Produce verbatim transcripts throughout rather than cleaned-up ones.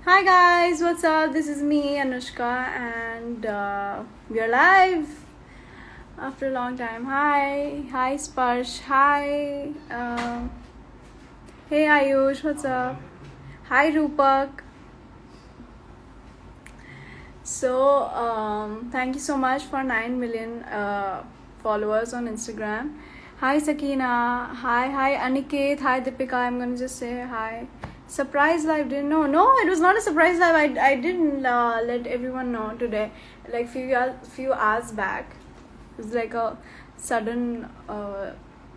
Hi guys, what's up? This is me, Anushka, and uh, we are live after a long time. Hi, hi Sparsh, hi. Uh, hey Ayush, what's up? Hi Rupak. So, um, thank you so much for nine million uh, followers on Instagram. Hi Sakina, hi, hi Aniket, hi Deepika. I'm gonna just say hi. Surprise live, didn't know. No, it was not a surprise live. I, I didn't uh, let everyone know today. Like few years, few hours back, it was like a sudden uh,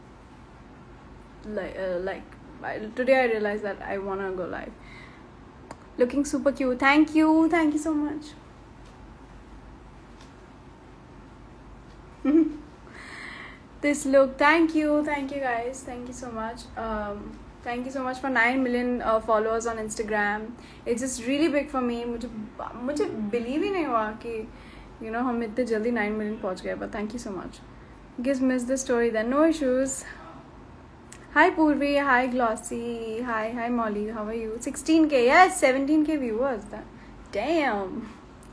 like uh, like I, today I realized that I wanna go live. Looking super cute. Thank you, thank you so much. This look, thank you, thank you guys, thank you so much. Um, thank you so much for nine million uh, followers on Instagram. It's just really big for me. मुझे मुझे believe ही नहीं हुआ कि you know हम इतने जल्दी nine million पहुंच गए. But thank you so much. Guess missed the story then. No issues. Hi Purvi, hi Glossy, hi hi Molly. How are you? sixteen K, yes, seventeen K viewers. That, damn.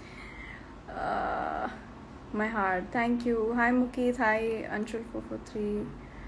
Uh, my heart. Thank you. Hi Mukit. Hi Anshul four four three.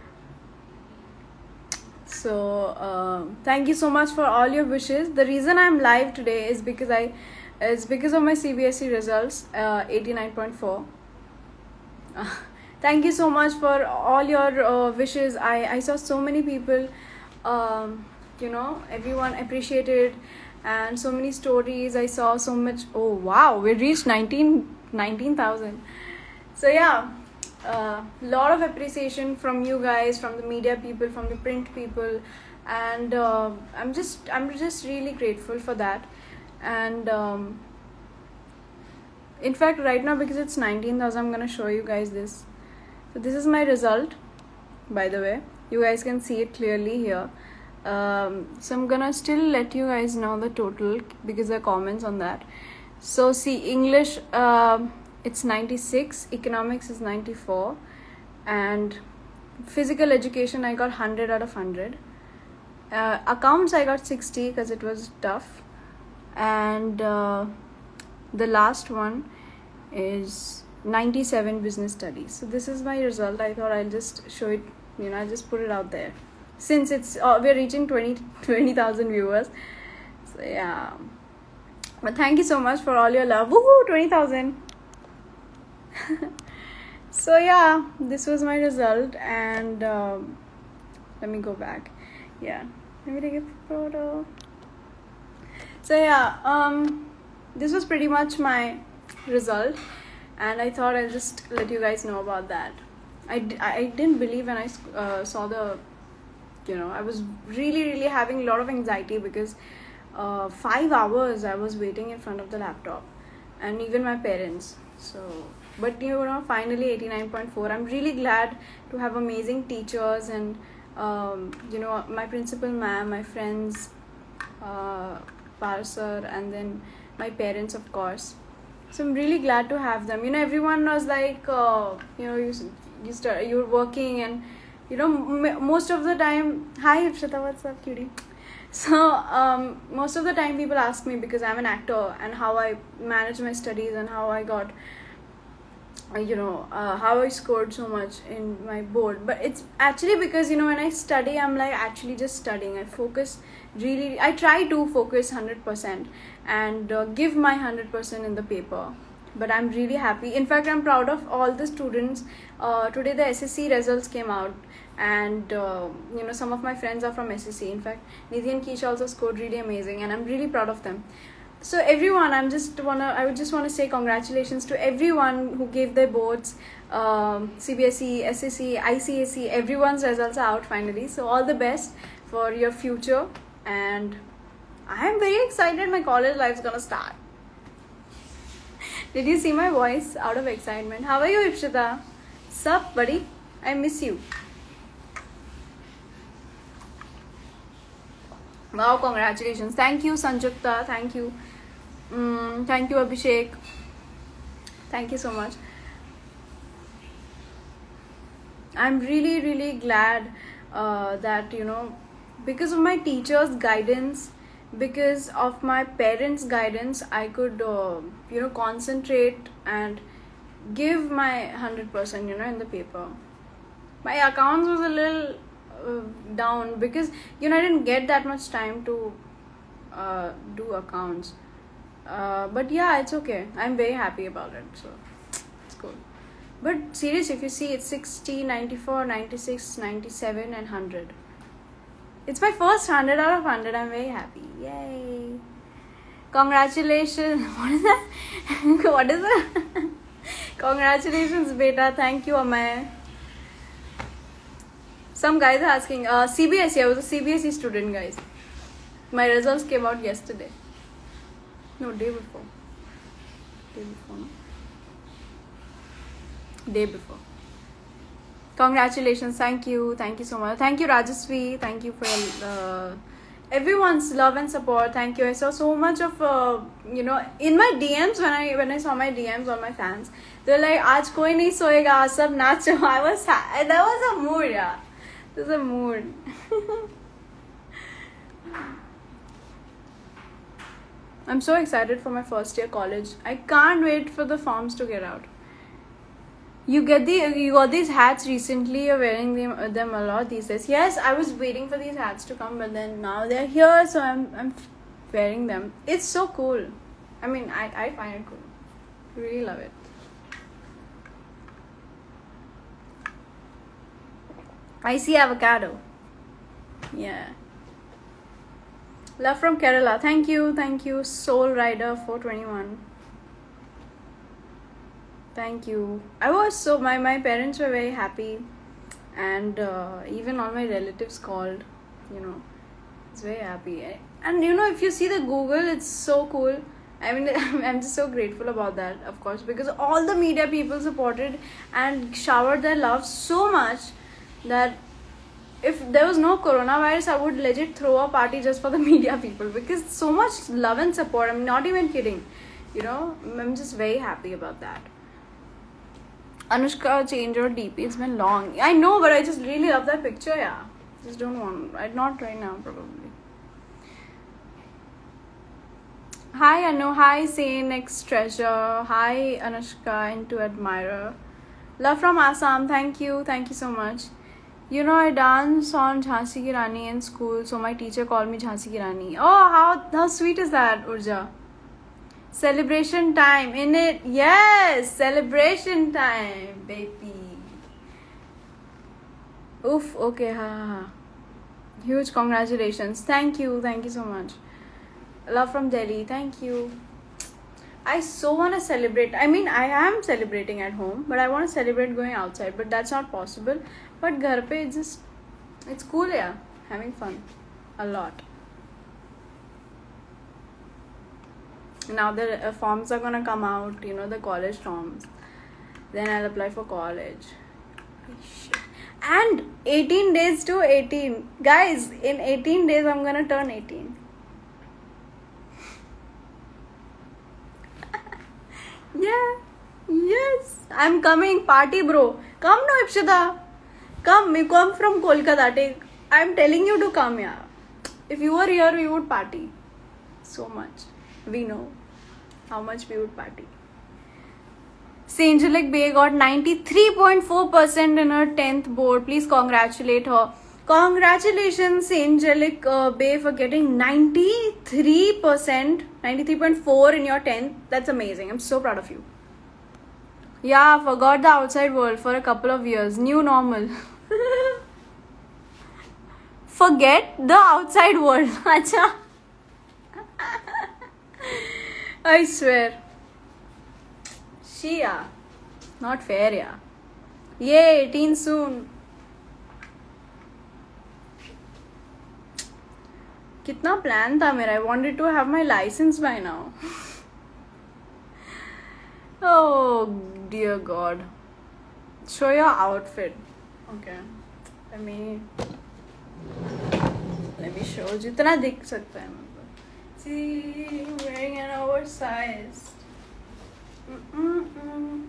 So uh, thank you so much for all your wishes. The reason I'm live today is because I is because of my C B S E results, uh, eighty-nine point four. Uh, thank you so much for all your uh, wishes. I I saw so many people, um, you know, everyone appreciated, and so many stories. I saw so much. Oh wow, we reached nineteen thousand. So yeah, a uh, lot of appreciation from you guys, from the media people, from the print people, and uh, I'm just I'm just really grateful for that. And um, in fact, right now, because it's nineteen thousand, I'm gonna show you guys this. So this is my result, by the way. You guys can see it clearly here. Um, so I'm gonna still let you guys know the total because there are comments on that. So see, English, uh, it's ninety-six, economics is ninety-four, and physical education I got one hundred out of one hundred. Uh, accounts I got sixty because it was tough, and uh, the last one is ninety-seven, business studies. So this is my result. I thought I'll just show it, you know, I'll just put it out there since it's uh, we're reaching twenty thousand viewers. So yeah, but thank you so much for all your love. Woohoo, twenty thousand. So yeah, this was my result, and um, let me go back. Yeah, let me take a photo. So yeah, um, this was pretty much my result, and I thought I'll just let you guys know about that. I, d- I didn't believe when I uh, saw the, you know, I was really really having a lot of anxiety because uh, five hours I was waiting in front of the laptop, and even my parents. So but you know, finally eighty-nine point four. I'm really glad to have amazing teachers and um, you know, my principal ma'am, my friends, uh, Parsar, and then my parents, of course. So I'm really glad to have them. You know, everyone was like, uh, you know, you you start you're working, and you know, m- most of the time. Hi Ipshita, what's up, cutie? So um, most of the time people ask me, because I'm an actor, and how I manage my studies and how I got, uh, you know, uh, how I scored so much in my board. But it's actually because, you know, when I study, I'm like actually just studying. I focus really, I try to focus one hundred percent and uh, give my one hundred percent in the paper. But I'm really happy. In fact, I'm proud of all the students. Uh, today the S S C results came out, and uh, you know, some of my friends are from S S C. In fact, Nidhi and Keisha also scored really amazing, and I'm really proud of them. So everyone, I'm just wanna I would just want to say congratulations to everyone who gave their boards, um, C B S E, S S C, I C S E. Everyone's results are out finally. So all the best for your future, and I am very excited. My college life's gonna start. Did you see my voice out of excitement? How are you, Ipshita? Sup, buddy? I miss you. Wow, congratulations. Thank you, Sanjukta. Thank you. Mm, thank you, Abhishek. Thank you so much. I'm really, really glad uh, that, you know, because of my teachers' guidance, because of my parents' guidance, I could, uh, you know, concentrate and give my one hundred percent, you know, in the paper. My accounts was a little uh, down because, you know, I didn't get that much time to uh, do accounts. Uh, but yeah, it's okay. I'm very happy about it. So it's cool. But seriously, if you see, it's sixty, ninety-four, ninety-six, ninety-seven and one hundred. It's my first one hundred out of one hundred. I'm very happy. Yay. Congratulations. What is that? What is that? Congratulations, beta. Thank you, Amay. Some guys are asking. Uh, C B S E. I was a C B S E student, guys. My results came out yesterday. No, day before. Day before, no? Day before. Congratulations. Thank you. Thank you so much. Thank you, Rajasvi. Thank you for uh, everyone's love and support. Thank you. I saw so much of, uh, you know, in my D Ms, when I when I saw my D Ms on my fans, they were like, Aaj koi nahi soega, sab nacho. I was, that was a mood, yeah. It was a mood. I'm so excited for my first year college. I can't wait for the forms to get out. You get the you got these hats recently. You're wearing them them a lot these days. Yes, I was waiting for these hats to come, but then now they're here, so I'm I'm wearing them. It's so cool. I mean, I I find it cool. I really love it. I see avocado. Yeah. Love from Kerala. Thank you, thank you, Soul Rider four twenty-one. Thank you. I was so my my parents were very happy, and uh, even all my relatives called. You know, it's very happy. And you know, if you see the Google, it's so cool. I mean, I'm just so grateful about that, of course, because all the media people supported and showered their love so much that if there was no coronavirus, I would legit throw a party just for the media people, because so much love and support. I'm not even kidding. You know, I'm just very happy about that. Anushka changed her D P. It's been long. I know, but I just really love that picture. Yeah, just don't want. I'd not right now probably. Hi Anu. Hi Sane X Treasure. Hi Anushka Into Admirer. Love from Assam. Thank you. Thank you so much. You know, I dance on Jhansi Ki Rani in school, so my teacher called me Jhansi Ki Rani. Oh, how how sweet is that, Urja? Celebration time, in it. Yes, celebration time, baby. Oof, okay, ha, ha. Huge congratulations. Thank you, thank you so much. Love from Delhi, thank you. I so want to celebrate. I mean, I am celebrating at home, but I want to celebrate going outside, but that's not possible. But ghar pe it's just, it's cool, yeah. Having fun. A lot. Now the uh, forms are gonna come out, you know, the college forms. Then I'll apply for college. Shit. And eighteen days to eighteen. Guys, in eighteen days I'm gonna turn eighteen. Yeah. Yes. I'm coming. Party, bro. Come no, Ipshita. Come. We come from Kolkata. Take. I'm telling you to come, yeah. If you were here, we would party. So much. We know how much we would party. Angelic Bay got ninety-three point four percent in her tenth board. Please congratulate her. Congratulations, Angelic uh, Bay, for getting ninety-three percent, ninety-three point four in your tenth. That's amazing. I'm so proud of you. Yeah, forgot the outside world for a couple of years. New normal. Forget the outside world. Acha. I swear. She, yeah. Not fair, yeah. Yay, eighteen soon. Kitna plan tha mera? I wanted to have my license by now. Oh, dear God. Show your outfit. Okay. Let me... Let me show. Jitna dikh sakta hai. See, I'm wearing an oversized. Mm-mm-mm.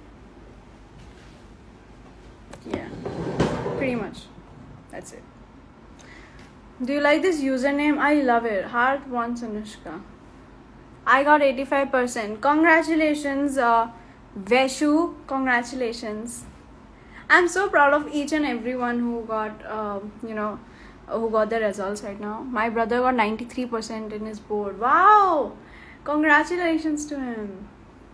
Yeah, pretty much. That's it. Do you like this username? I love it. Heart wants Anushka. I got eighty-five percent. Congratulations, uh, Veshu. Congratulations. I'm so proud of each and everyone who got, uh, you know, who got the results right now. My brother got ninety-three percent in his board. Wow! Congratulations to him.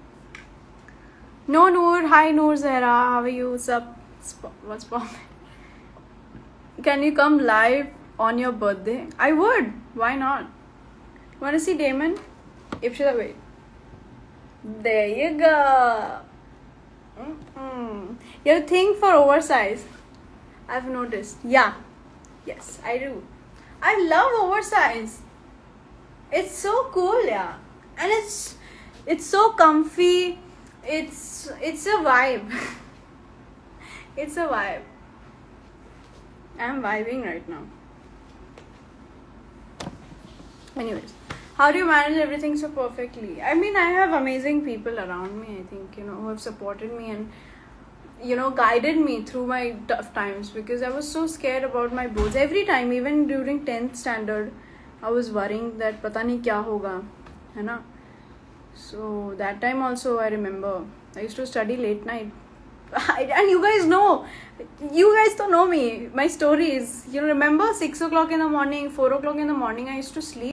No, Noor. Hi, Noor Zahra. How are you? What's up? What's poppin'? Can you come live on your birthday? I would. Why not? Want to see Damon? Ipshita, wait. There you go. Mm-mm. You have a thing for oversize. I've noticed. Yeah. Yes, I do. I love oversize. It's so cool, yeah. And it's it's so comfy. It's it's a vibe. It's a vibe. I'm vibing right now. Anyways, how do you manage everything so perfectly? I mean, I have amazing people around me, I think, you know, who have supported me and, you know, guided me through my tough times, because I was so scared about my boards. Every time, even during tenth standard, I was worrying that pata nahi kya hoga, hai na? So that time also I remember, I used to study late night. And you guys know, you guys don't know me, my stories. You know, remember six o'clock in the morning, four o'clock in the morning, I used to sleep.